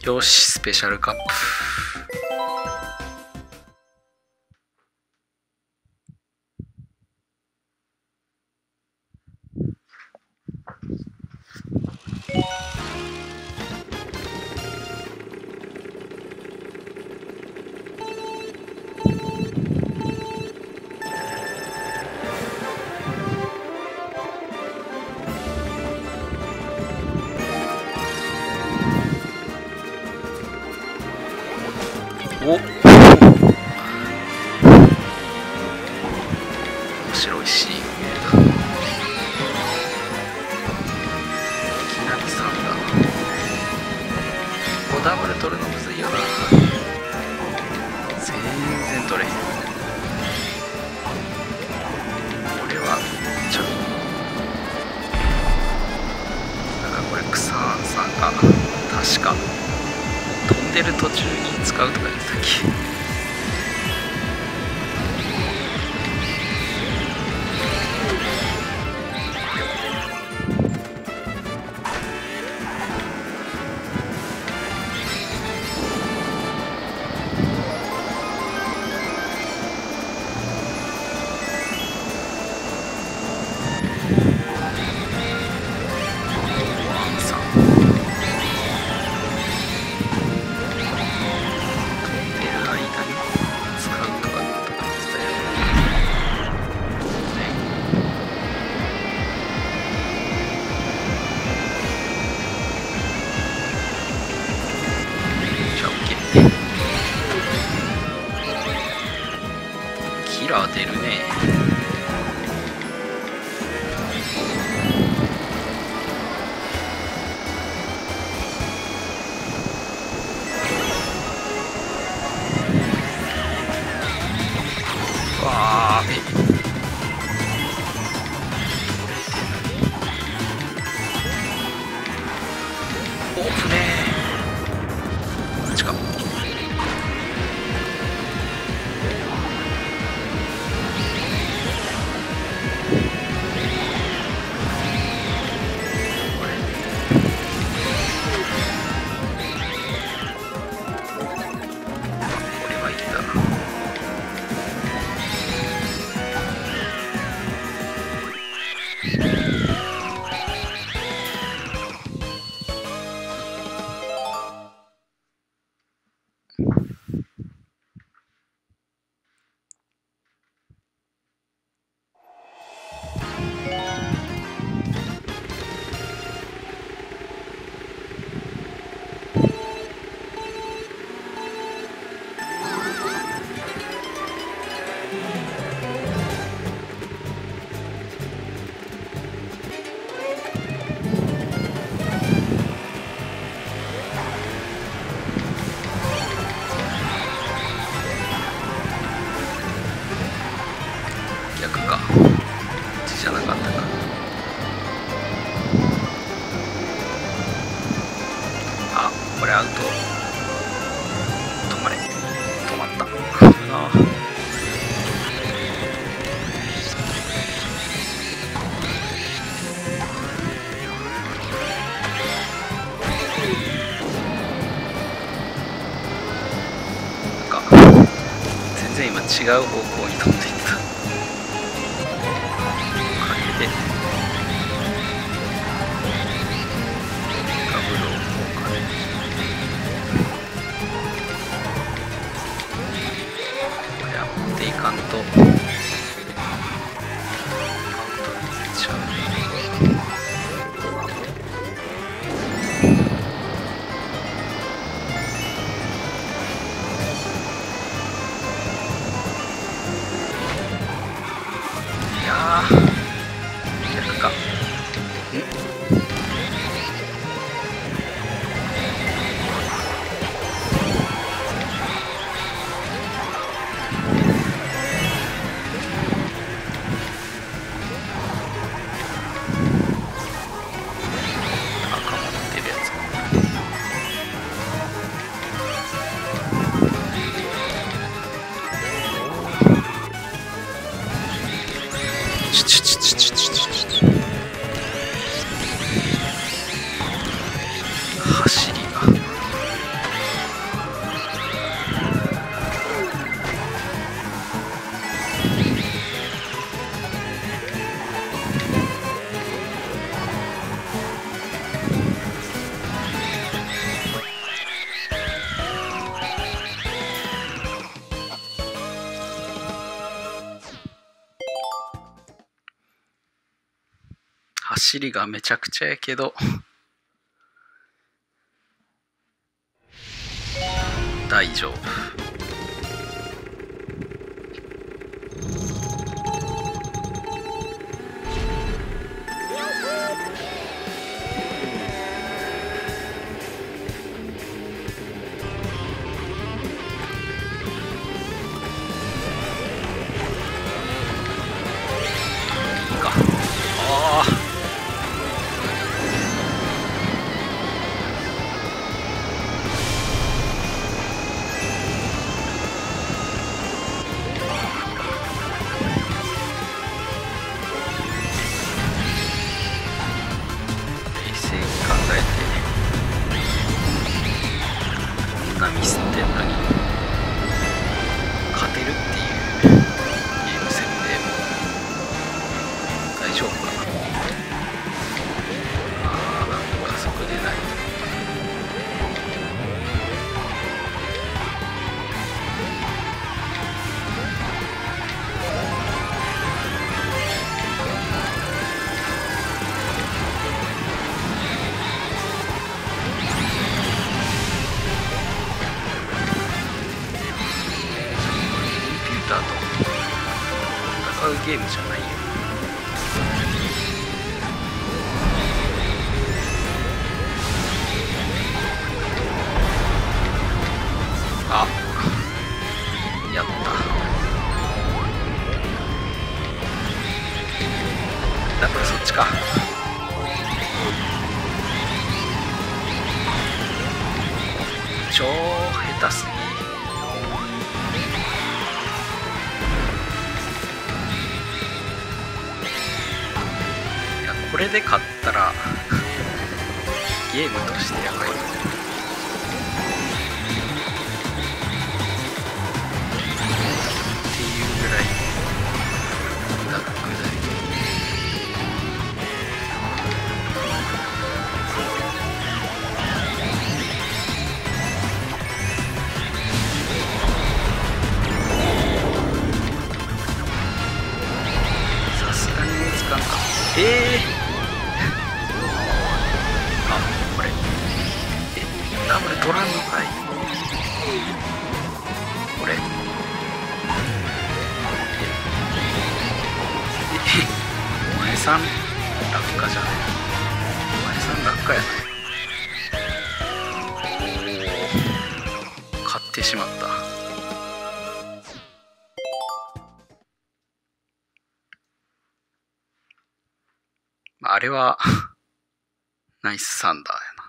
よし、スペシャルカップ。お、面白いシーンだ。いきなり3だ。ここダブル取るのむずいよな。全然取れへん。これはちょっとなんかこれ草さんが確か飛んでる途中に使うとか言ってたっけ。キラー出るね。わあ、オープねー。こっちか。逆か。こっちじゃなかったか。あ、これアウト。止まれ。止まった。危な。なんか全然今違う方向に飛んでいった。いかんとアウトに出ちゃう。いやー逆か。走りが走りがめちゃくちゃやけど大丈夫。ゲームじゃないよ。あ、やった。だからそっちか。超下手すぎ。これで勝ったらゲームとしてやばい。っていうぐらいラックだよ。さすがに追いつかんか。ダブル取らんのかい。これお前さん落下じゃない。お前さん落下やない。勝ってしまった。あれはナイスサンダーやな。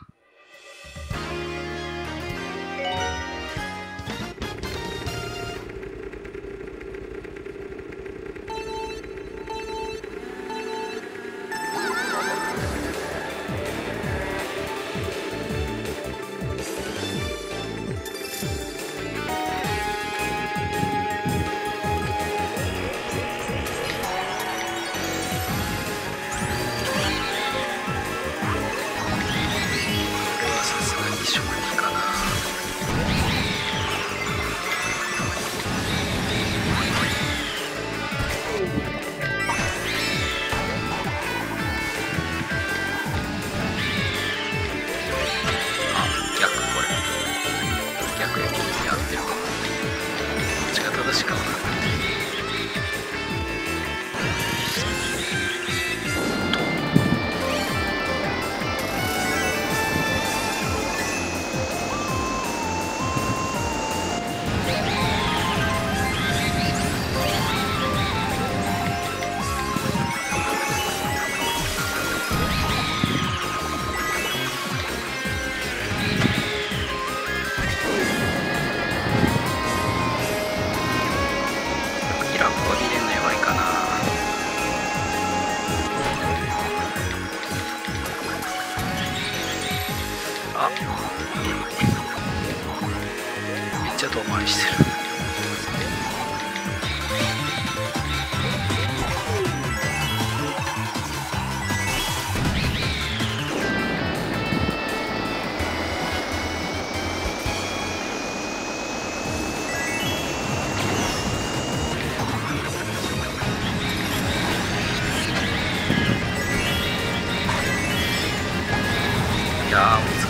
めっちゃ遠回りしてる。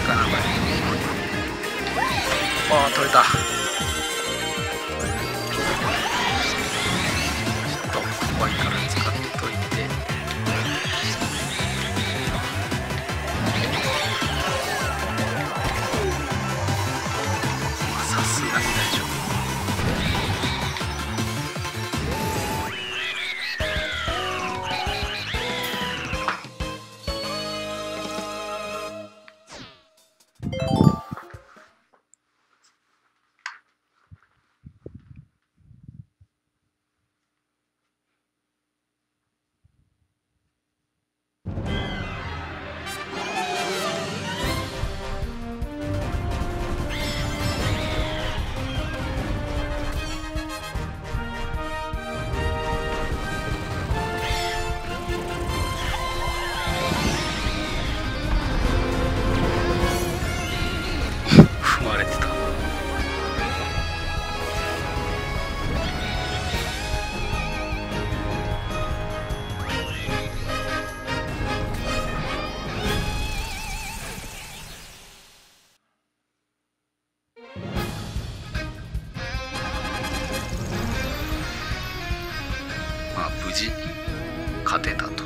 かなこれ。ああ取れた。ちょっと怖いから使っといて。さすがに大丈夫。踏まれてた。まあ無事勝てた。